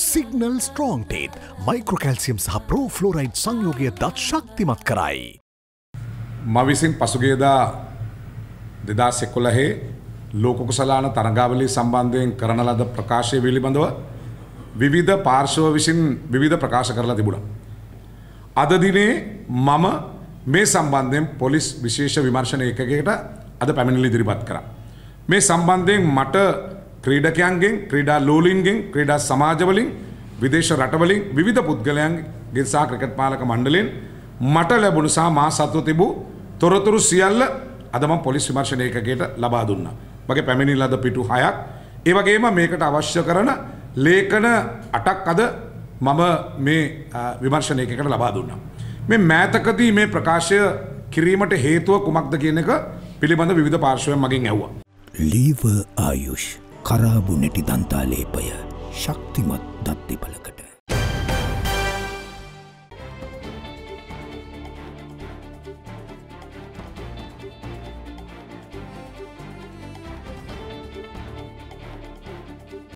Signal strong ටේත් මයික්‍රෝකැල්සියම් සහ ප්‍රෝෆ්ලෝරයිඩ් සංයෝගය දත් ශක්තිමත් කරයි. මවිසින් පසුගියදා 2011 ලෝක කුසලාන තරගාවලිය සම්බන්ධයෙන් කරන ලද ප්‍රකාශය පිළිබඳව විවිධ පාර්ශව විසින් විවිධ ප්‍රකාශ කරලා තිබුණා. අද දිනේ මම මේ සම්බන්ධයෙන් පොලිස් විශේෂ විමර්ශන ඒකකයකට අද පැමිණිලි ඉදිරිපත් කරා. මේ සම්බන්ධයෙන් මට ක්‍රීඩකයන්ගෙන්, ක්‍රීඩා ලෝලීන්ගෙන්, ක්‍රීඩා සමාජවලින්, විදේශ රටවලින් විවිධ පුද්ගලයන්ගෙන් සහ ක්‍රිකට් පාලක මණ්ඩලයෙන් මට ලැබුණු සහ මා සතුව තිබූ තොරතුරු සියල්ල අද මම පොලිස් විමර්ශන ඒකකයට ලබා දුන්නා. මගේ පැමිණිලි අද පිටු 6ක්. ඒ වගේම මේකට අවශ්‍ය කරන ලේඛන 8ක් අද මම මේ විමර්ශන ඒකකයට ලබා දුන්නා. මේ මෑතකදී මේ ප්‍රකාශය කිරීමට හේතුව කුමක්ද කියන එක පිළිබඳ විවිධ පාර්ශවයන් මගෙන් ඇහුවා. ලීවර් ආයුෂ් කරාබු නැටි දන්තාලේපය ශක්තිමත් දත් දෙපළකට